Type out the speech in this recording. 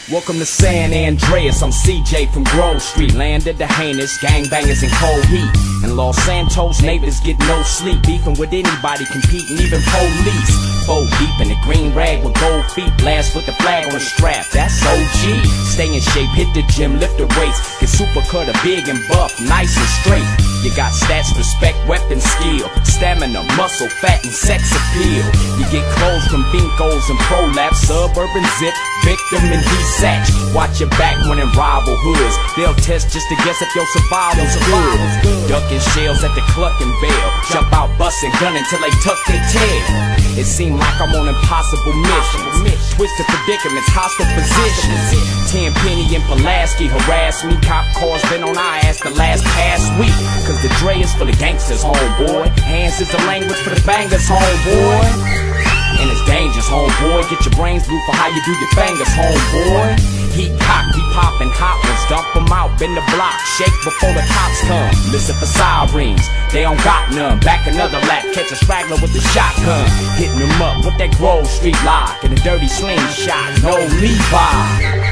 Welcome to San Andreas, I'm CJ from Grove Street. Land of the heinous, gangbangers in cold heat. In Los Santos, neighbors get no sleep. Beefing with anybody, competing, even police. 4 deep in the green rag with gold feet. Blast with the flag on the strap, that's OG. Stay in shape, hit the gym, lift the weights. Get super cutter, big and buff, nice and straight. You got stats, respect, weapon, skill, stamina, muscle, fat, and sex appeal. You get clothes from Binkos and Prolapse, Suburban Zip, Victim and D-Satch. Watch your back when in rival hoods. They'll test just to guess if your survival's good. Ducking shells at the Cluckin' Bell. Jump out, bustin' gunning till they tuck their tail. It seemed like I'm on impossible missions. Twisted predicaments, hostile positions. Tenpenny and Pulaski harass me. Cop cars been on our ass the last past week. Cause the Dre is for the gangsters, homeboy. Hands is the language for the bangers, homeboy. And it's dangerous, homeboy. Get your brains blue for how you do your fingers, homeboy. Heat cock, we poppin' hot ones. Dump them out, bend the block. Shake before the cops come. Listen for sirens, they don't got none. Back another lap, catch a straggler with the shotgun. Hitting them up with that Grove Street lock and a dirty slingshot. No Levi.